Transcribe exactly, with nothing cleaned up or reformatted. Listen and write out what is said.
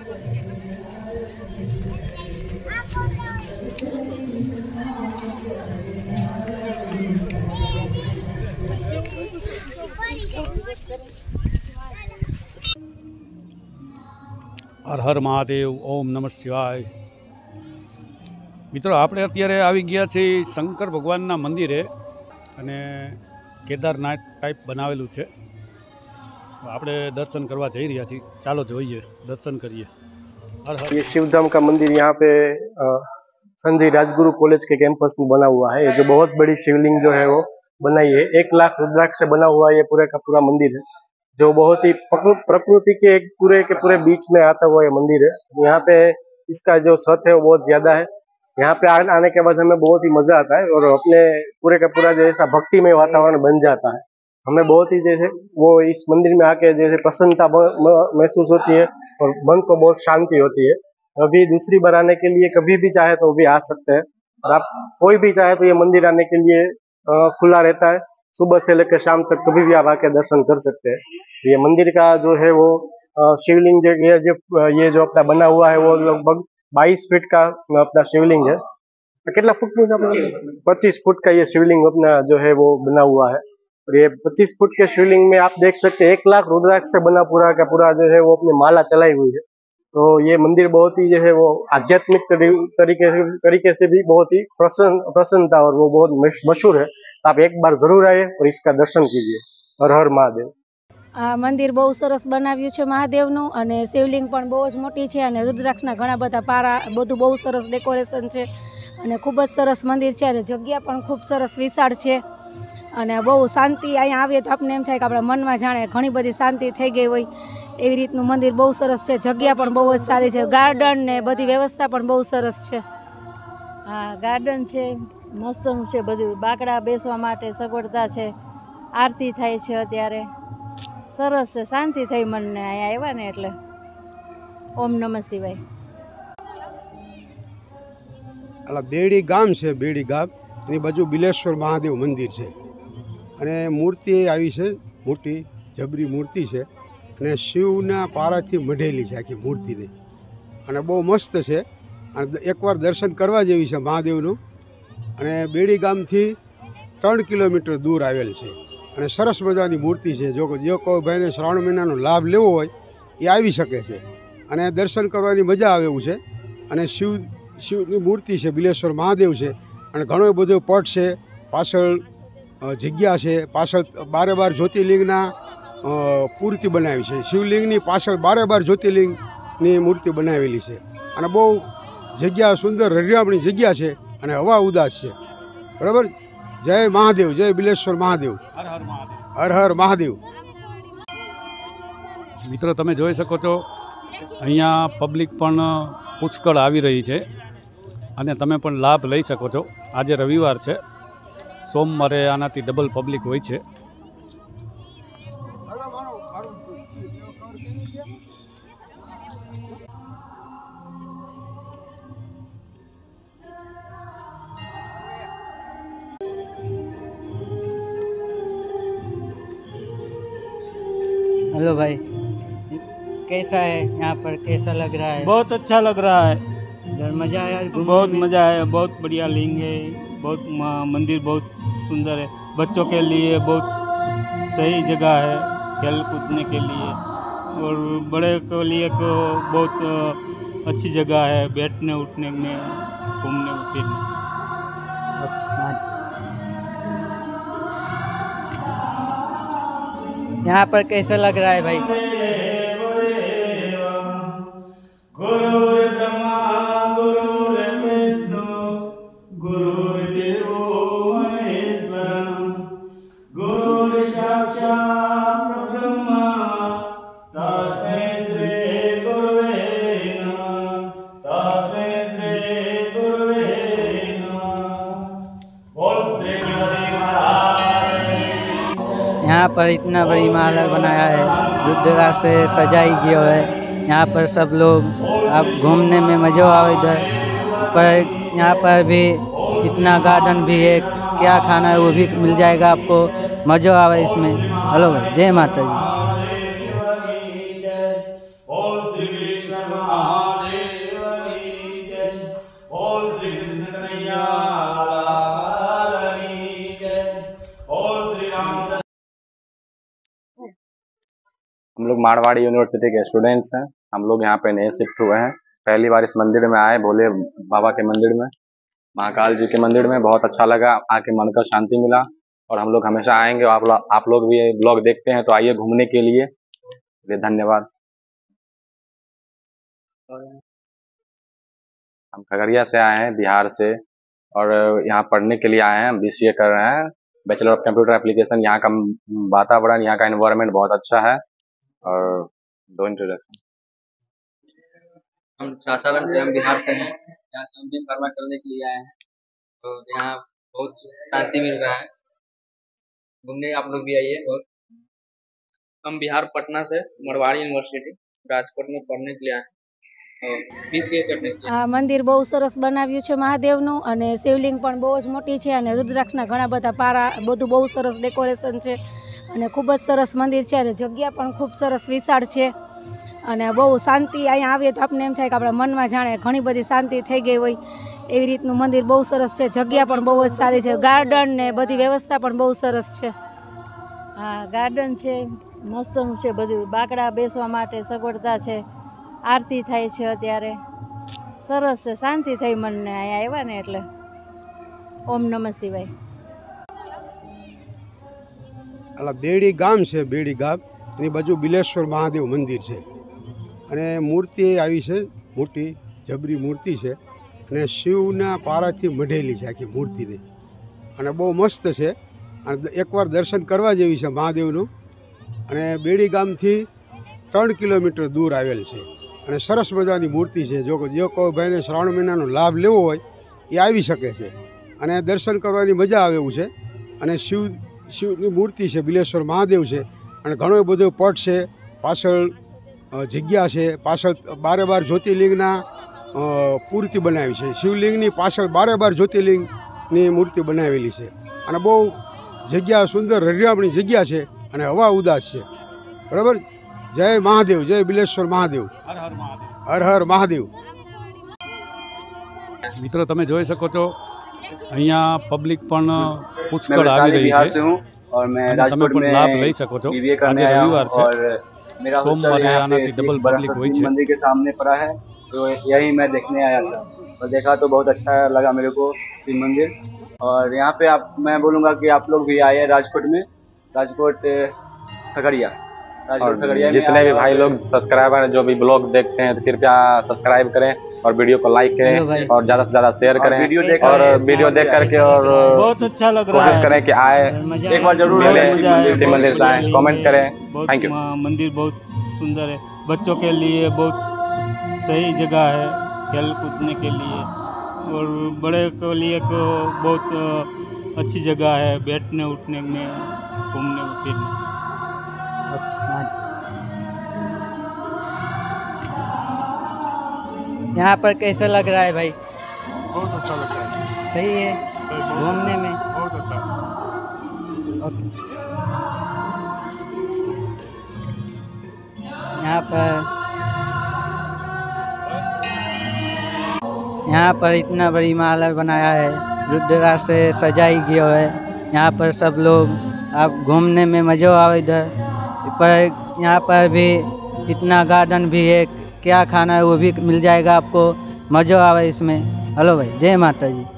हर हर महादेव, ओम नमः शिवाय। मित्रों, આપણે અત્યારે આવી ગયા છીએ શંકર ભગવાનના મંદિરે અને કેદારનાથ ટાઈપ બનાવેલું છે। આપણે દર્શન કરવા જઈ રહ્યા છીએ। ચાલો જોઈએ, દર્શન કરીએ। हर हर। ये शिवधाम का मंदिर यहाँ पे संजय राजगुरु कॉलेज के कैंपस में बना हुआ है। ये जो बहुत बड़ी शिवलिंग जो है वो बनाई है, एक लाख रुद्राक्ष से बना हुआ ये पूरे का पूरा मंदिर है, जो बहुत ही प्रकृति के एक पूरे के पूरे बीच में आता हुआ ये मंदिर है। यहाँ पे इसका जो छत है वो बहुत ज्यादा है। यहाँ पे आने के बाद हमें बहुत ही मजा आता है और अपने पूरे का पूरा जैसा भक्तिमय वातावरण बन जाता है। हमें बहुत ही जैसे वो इस मंदिर में आके जैसे प्रसन्नता महसूस होती है और मन को बहुत शांति होती है। अभी दूसरी बार आने के लिए कभी भी चाहे तो भी आ सकते हैं, और आप कोई भी चाहे तो ये मंदिर आने के लिए खुला रहता है। सुबह से लेकर शाम तक कभी भी आप आके दर्शन कर सकते हैं। ये मंदिर का जो है वो शिवलिंग जो ये जो ये जो अपना बना हुआ है वो लगभग बाईस फीट का अपना शिवलिंग है। कितना फुट पच्चीस फुट का ये शिवलिंग अपना जो है वो बना हुआ है। और ये पच्चीस फुट के शिवलिंग में आप देख सकते हैं एक लाख रुद्राक्ष से बना पूरा का पूरा जो है वो अपनी माला चलाई हुई है। तो ये मंदिर बहुत ही जो है वो आध्यात्मिक तरीके से तरीके से भी बहुत ही प्रसन्न प्रसन्नता और वो बहुत मशहूर है। आप एक बार जरूर आए और इसका दर्शन कीजिए। हर हर महादेव। आ मंदिर बहुत सरस बनाव्યું છે મહાદેવનું, અને શિવલિંગ પણ બહુ જ મોટી છે, અને રુદ્રાક્ષના ઘણા બધા પારા, બધું બહુ સરસ ડેકોરેશન છે, અને ખૂબ જ સરસ મંદિર છે, અને જગ્યા પણ ખૂબ સરસ વિશાળ છે, અને બહુ શાંતિ અહીંયા આવીએ તો આપણને એમ થાય કે આપણા મનમાં જાણે ઘણી બધી શાંતિ થઈ ગઈ હોય એવી રીતનું મંદિર બહુ સરસ છે। જગ્યા પણ બહુ જ સારી છે, ગાર્ડન ને બધી વ્યવસ્થા પણ બહુ સરસ છે। હા, ગાર્ડન છે, મસ્તનું છે, બધું બાકડા બેસવા માટે સગવડતા છે, આરતી થાય છે અત્યારે, સરસ છે, શાંતિ થઈ મનને અહીંયા આવ્યા ને એટલે। ઓમ નમઃ શિવાય। એટલે બેડી ગામ છે, બેડી ગામ એની બાજુ બિલેશ્વર મહાદેવ મંદિર છે, અને મૂર્તિ આવી છે, મોટી જબરી મૂર્તિ છે, અને શિવના પારાથી મઢેલી છે આખી મૂર્તિને, અને બહુ મસ્ત છે, અને એકવાર દર્શન કરવા જેવી છે મહાદેવનું। અને બેડી ગામથી ત્રણ કિલોમીટર દૂર આવેલ છે, અને સરસ મજાની મૂર્તિ છે। જો જો કોઈ ભાઈને શ્રાવણ મહિનાનો લાભ લેવો હોય એ આવી શકે છે, અને દર્શન કરવાની મજા આવે એવું છે। અને શિવ શિવની મૂર્તિ છે, બિલેશ્વર મહાદેવ છે, અને ઘણો બધો પટ છે, પાછળ જગ્યા છે, પાછળ બારે બાર જ્યોતિર્લિંગના મૂર્તિ બનાવી છે। શિવલિંગની પાછળ બારે બાર જ્યોતિર્લિંગની મૂર્તિ બનાવેલી છે, અને બહુ જગ્યા સુંદર હરિયામણી જગ્યા છે, અને હવા ઉદાસ છે। બરાબર। જય મહાદેવ, જય બિલેશ્વર મહાદેવ। હર હર મહાદેવ। હર હર મહાદેવ। મિત્રો, તમે જોઈ શકો છો અહીંયા પબ્લિક પણ પુષ્કળ આવી રહી છે, અને તમે પણ લાભ લઈ શકો છો। આજે રવિવાર છે, સોમવારે આનાથી ડબલ પબ્લિક હોય છે। हेलो भाई, कैसा है यहाँ पर, कैसा लग रहा है? बहुत अच्छा लग रहा है, इधर मज़ा आया? बहुत मज़ा आया, बहुत बढ़िया लिंग है, बहुत मंदिर बहुत सुंदर है, बच्चों के लिए बहुत सही जगह है खेल कूदने के लिए, और बड़े के लिए तो बहुत अच्छी जगह है बैठने उठने में, घूमने फिरने। यहाँ पर कैसा लग रहा है भाई? गुरुर्ब्रह्मा गुरुर्विष्णु गुरुर्देवो महेश्वरः गुरुर्साक्षात् परब्रह्म तस्मै श्री गुरुवे नमः तस्मै श्री गुरुवे नमः। बोल श्री गणपति महाराज। यहाँ पर इतना बड़ी माला बनाया है, रुद्राक्ष से सजाई गया है। यहाँ पर सब लोग अब घूमने में मज़ा आवे इधर पर। यहाँ पर भी इतना गार्डन भी है, क्या खाना है वो भी मिल जाएगा आपको, मज़ा आवे इसमें। हेलो भाई, जय माता जी। महादेवनी जय। बोल श्री कृष्ण कन्हैया लाल की जय। बोल श्री रामचंद्र। हम लोग मारवाड़ी यूनिवर्सिटी के स्टूडेंट्स हैं। हम लोग यहाँ पे नए शिफ्ट हुए हैं। पहली बार इस मंदिर में आए, भोले बाबा के मंदिर में, महाकाल जी के मंदिर में। बहुत अच्छा लगा, आके मन का शांति मिला और हम लोग हमेशा आएंगे। आप लोग आप लोग भी ब्लॉग देखते हैं तो आइए घूमने के लिए। धन्यवाद। हम खगड़िया से आए हैं, बिहार से, और यहाँ पढ़ने के लिए आए हैं। हम बी सी ए कर रहे हैं, बैचलर ऑफ कंप्यूटर एप्लीकेशन। यहाँ का वातावरण, यहाँ का एनवायरनमेंट बहुत अच्छा है। और दो इंट्रोडक्शन। हम सासाराम से, हम बिहार से हैं। यहाँ से हम भी फार्मा करने के लिए आए हैं, तो यहाँ बहुत शांति मिल रहा है। घूमने आप लोग भी आइए। और हम बिहार पटना से मारवाड़ी यूनिवर्सिटी राजकोट में पढ़ने के लिए आए हैं, बी सी ए करने के लिए। આ મંદિર બહુ સરસ બનાવ્યું છે મહાદેવનું, અને શિવલિંગ પણ બહુ જ મોટી છે, અને રુદ્રાક્ષના ઘણા બધા પારા, બધું બહુ સરસ ડેકોરેશન છે, અને ખૂબ જ સરસ મંદિર છે, અને જગ્યા પણ ખૂબ સરસ વિશાળ છે, અને બહુ શાંતિ. અહીંયા આવીએ તો આપણે એમ થાય કે આપણા મનમાં જાણે ઘણી બધી શાંતિ થઈ ગઈ હોય એવી રીતનું મંદિર બહુ સરસ છે. જગ્યા પણ બહુ જ સારી છે, ગાર્ડન ને બધી વ્યવસ્થા પણ બહુ સરસ છે. હા, ગાર્ડન છે, મસ્તનું છે બધું, બાકડા બેસવા માટે સગવડતા છે, આરતી થાય છે અત્યારે, સરસ છે, શાંતિ થઈ મનને અહીંયા આવ્યા ને એટલે. ઓમ નમઃ શિવાય. એટલે બેડી ગામ છે, બેડી ગામ એની બાજુ બિલેશ્વર મહાદેવ મંદિર છે, અને મૂર્તિ આવી છે મોટી જબરી મૂર્તિ છે, અને શિવના પારાથી મઢેલી છે આખી મૂર્તિને, અને બહુ મસ્ત છે. અને એકવાર દર્શન કરવા જેવી છે મહાદેવનું. અને બેડી ગામથી ત્રણ કિલોમીટર દૂર આવેલ છે, અને સરસ મજાની મૂર્તિ છે. જો જો કોઈ ભાઈને શ્રાવણ મહિનાનો લાભ લેવો હોય એ આવી શકે છે, અને દર્શન કરવાની મજા આવે એવું છે. અને શિવ શિવની મૂર્તિ છે, બિલેશ્વર મહાદેવ છે, અને ઘણો બધો પટ છે, પાછળ જગ્યા છે, પાછળ બારે બાર જ્યોતિર્લિંગના મૂર્તિ બનાવી છે. શિવલિંગની પાછળ બારે બાર જ્યોતિર્લિંગની મૂર્તિ બનાવેલી છે, અને બહુ જગ્યા સુંદર હરિયામણી જગ્યા છે, અને હવા ઉદાસ છે. બરાબર. જય મહાદેવ, જય બિલેશ્વર મહાદેવ, હર હર મહાદેવ. હર હર મહાદેવ. મિત્રો તમે જોઈ શકો છો અહીંયા પબ્લિક પણ પુષ્કળ આવી રહી છે, અને તમે પણ લાભ લઈ શકો છો. આજે રવિવાર છે, सोमवार आना डबल पब्लिक हुई है। मंदिर के सामने पड़ा है, तो यही मैं देखने आया था और देखा तो बहुत अच्छा लगा मेरे को शिव मंदिर। और यहाँ पे आप मैं बोलूँगा कि आप लोग भी आए राजकोट में, राजकोट खगड़िया, राजकोट खगड़िया। जितने भी भाई लोग सब्सक्राइबर जो भी ब्लॉग देखते हैं तो कृपया सब्सक्राइब करें और वीडियो को लाइक करें और ज़्यादा से ज़्यादा शेयर करें, वीडियो देख और वीडियो देख करके और बहुत अच्छा लग रहा है। कोशिश करें कि आए, एक बार जरूर मिले, शिव मंदिर से आए, कमेंट करें। Thank you. मंदिर बहुत सुंदर है, बच्चों के लिए बहुत सही जगह है, खेल कूदने के लिए, और बड़े के लिए तो बहुत अच्छी जगह है, बैठने उठने में, घूमने फिरने। यहाँ पर कैसा लग रहा है भाई? बहुत अच्छा लग रहा है, सही है घूमने में, बहुत अच्छा। यहाँ पर यहाँ पर इतना बड़ी माला बनाया है, रुद्राक्ष से सजाई गया है। यहाँ पर सब लोग आप घूमने में मज़ा आवे इधर पर। यहाँ पर भी इतना गार्डन भी है, क्या खाना है वो भी मिल जाएगा आपको, मज़ा आवे इसमें। हेलो भाई, जय माता जी।